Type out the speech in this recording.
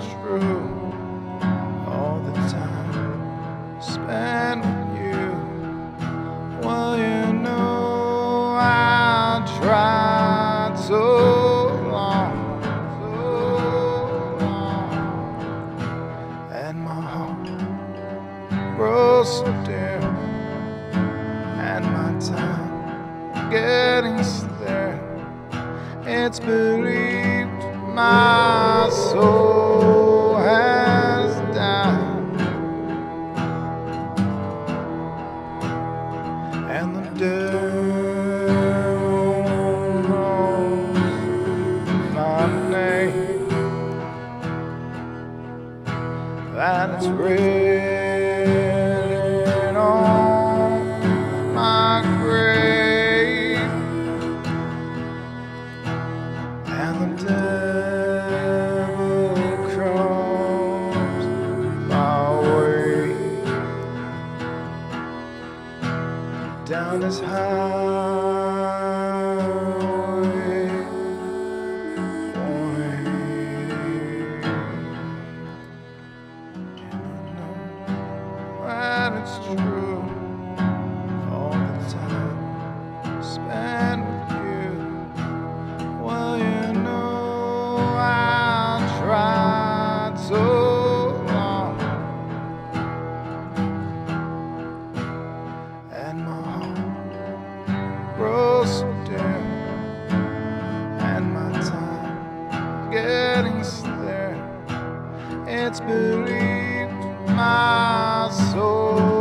true. All the time spent with you. Well, you know I tried so long, and my heart grows so dim, and my time getting there. It's believed my soul has died, and the devil knows my name, that it's written on my grave, and the devil comes my way down this highway one. And it's true, all the time spent with you. Well, you know I tried so long, and my heart grows so dim, and my time getting there. It's believed my soul